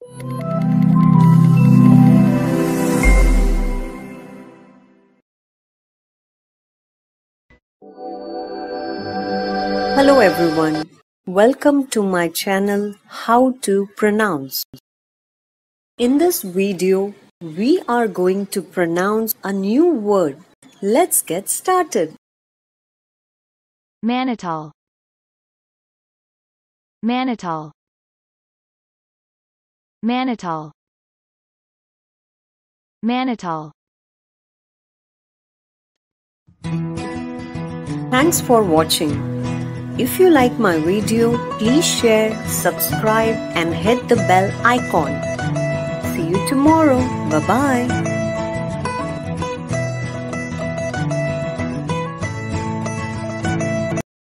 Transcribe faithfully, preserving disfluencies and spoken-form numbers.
Hello everyone, welcome to my channel How to Pronounce. In this video, we are going to pronounce a new word. Let's get started. Mannitol. Mannitol. Mannitol. Mannitol. Thanks for watching. If you like my video, please share, subscribe and hit the bell icon. See you tomorrow. Bye-bye.